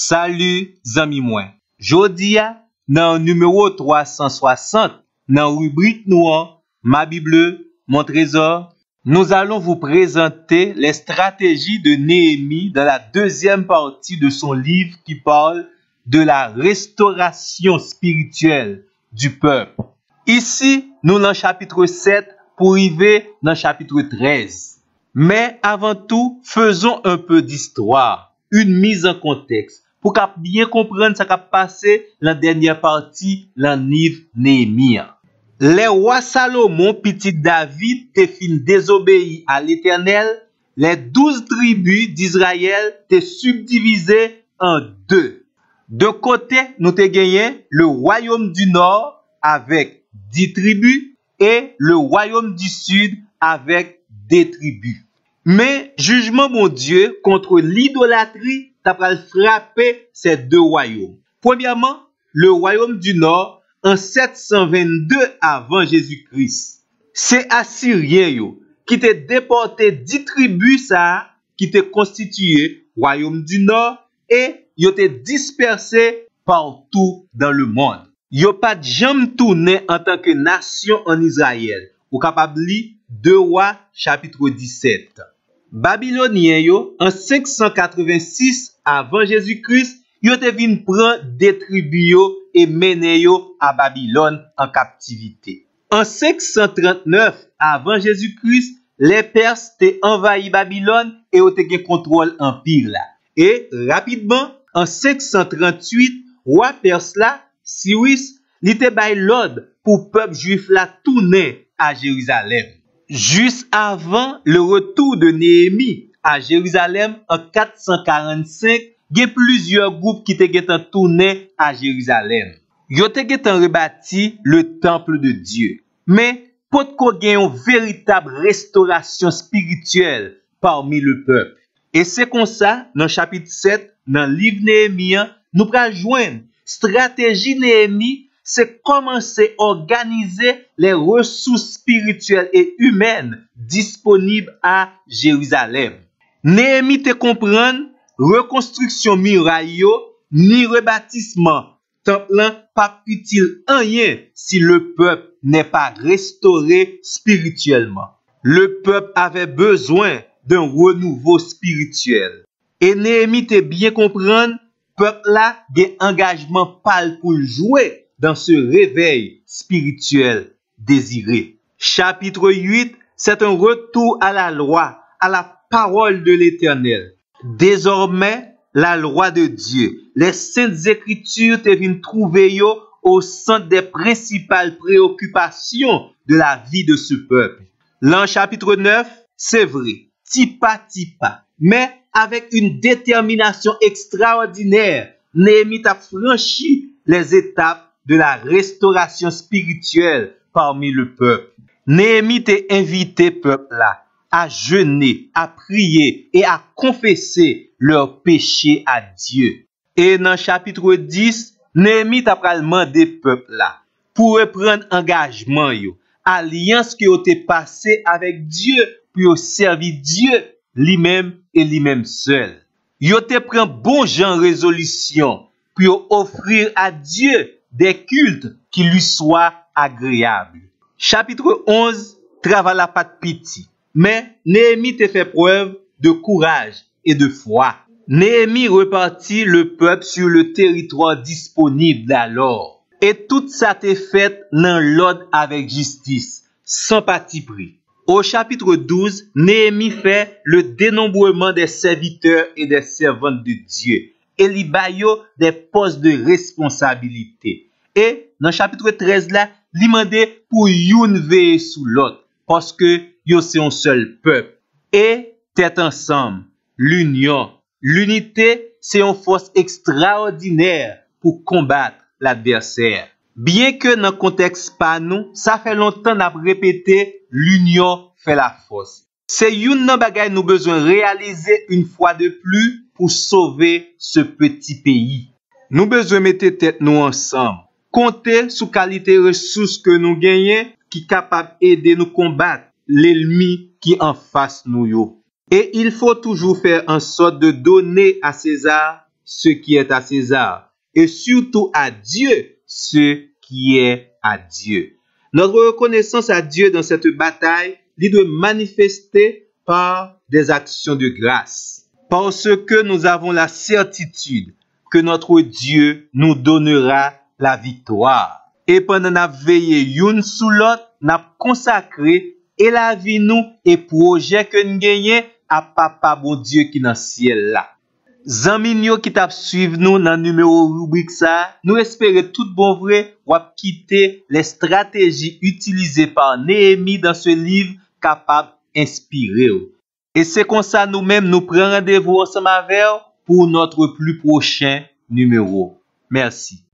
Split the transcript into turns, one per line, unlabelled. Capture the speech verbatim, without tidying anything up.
Salut, zami mwen. Jodi a, nan numéro trois cent soixante, dans rubrique noire, ma Bible, mon trésor, nous allons vous présenter les stratégies de Néhémie dans la deuxième partie de son livre qui parle de la restauration spirituelle du peuple. Ici, nous dans chapitre sept pour arriver dans chapitre treize. Mais avant tout, faisons un peu d'histoire, une mise en contexte, pour qu'à bien comprendre ce qui a passé dans la dernière partie dans le livre Néhémie. Les rois Salomon, petit David, te fin désobéi à l'Éternel, les douze tribus d'Israël te subdivisées en deux. De côté, nous te gagné le royaume du nord avec dix tribus et le royaume du sud avec des tribus. Mais jugement mon Dieu contre l'idolâtrie t'a pral frapper ces deux royaumes. Premièrement, le royaume du nord en sept cent vingt-deux avant Jésus-Christ. C'est Assyrien yo qui t'a déporté dix tribus ça qui t'a constitué royaume du nord et yo t'a dispersé partout dans le monde. Yo pas jamais tourné en tant que nation en Israël. Ou capable li deux rois chapitre dix-sept. Babylonien yo en cinq cent quatre-vingt-six avant Jésus-Christ, yo te vin prendre des tribus yo et mener yo à Babylone en captivité. En cinq cent trente-neuf avant Jésus-Christ, les Perses te envahi Babylone et ont te contrôle empire là. Et rapidement en cinq cent trente-huit, roi Perse là, Cyrus, li te bay l'ordre pour peuple juif là tourner à Jérusalem. Juste avant le retour de Néhémie à Jérusalem en quatre cent quarante-cinq, il y a plusieurs groupes qui te tourné à Jérusalem. Yo te rebâti le temple de Dieu. Mais pour qu'on ait une véritable restauration spirituelle parmi le peuple. Et c'est comme ça, dans le chapitre sept, dans le livre Néhémie, nous prenons joindre stratégie Néhémie, c'est commencer à organiser les ressources spirituelles et humaines disponibles à Jérusalem. Néhémie te comprendre, reconstruction muraille ni rebâtissement temple pas utile rien si le peuple n'est pas restauré spirituellement. Le peuple avait besoin d'un renouveau spirituel. Et Néhémie te bien comprendre, peuple là des engagements pâle pour jouer dans ce réveil spirituel désiré. Chapitre huit, c'est un retour à la loi, à la parole de l'Éternel. Désormais, la loi de Dieu, les saintes écritures te viennent trouver yo au centre des principales préoccupations de la vie de ce peuple. L'an chapitre neuf, c'est vrai, tipa tipa, mais avec une détermination extraordinaire, Néhémie a franchi les étapes de la restauration spirituelle parmi le peuple. Néhémie t'a invité peuple là à jeûner, à prier et à confesser leurs péchés à Dieu. Et dans chapitre dix, Néhémie t'a demandé peuple là pour reprendre engagement yo, alliance que yo t'ai passé avec Dieu pour servir Dieu lui-même et lui-même seul. Yo te prend bon genre résolution pour offrir à Dieu des cultes qui lui soient agréables. Chapitre onze, travaille la patte piti. Mais Néhémie te fait preuve de courage et de foi. Néhémie repartit le peuple sur le territoire disponible alors. Et tout ça t'est fait dans l'ordre avec justice, sans parti pris. Au chapitre douze, Néhémie fait le dénombrement des serviteurs et des servantes de Dieu. Et li bayo des postes de responsabilité. Et dans le chapitre treize là, li mande pour youn veiller sous l'autre parce que yo c'est un seul peuple. Et tête ensemble, l'union, l'unité, c'est une force extraordinaire pour combattre l'adversaire. Bien que dans le contexte pas nous, ça fait longtemps n'a répété l'union fait la force. C'est une nan bagay nous besoin réaliser une fois de plus pour sauver ce petit pays. Nous besoin mettre tête nous ensemble. Compter sur qualité ressources que nous gagnons qui capable aider nous combattre l'ennemi qui en face nous yo. Et il faut toujours faire en sorte de donner à César ce qui est à César, et surtout à Dieu ce qui est à Dieu. Notre reconnaissance à Dieu dans cette bataille, il doit manifester par des actions de grâce, parce que nous avons la certitude que notre Dieu nous donnera la victoire. Et pendant n'a veillé une sous l'autre, n'a consacré et la vie nous et projet que nous gagnons à papa bon Dieu qui dans le ciel là. Zanmi yo qui t'a suivre nous dans numéro rubrique ça, nous espérons tout bon vrai ou quitter les stratégies utilisées par Néhémie dans ce livre capable d'inspirer. Et c'est comme ça nous-mêmes nous prenons rendez-vous ensemble avec pour notre plus prochain numéro. Merci.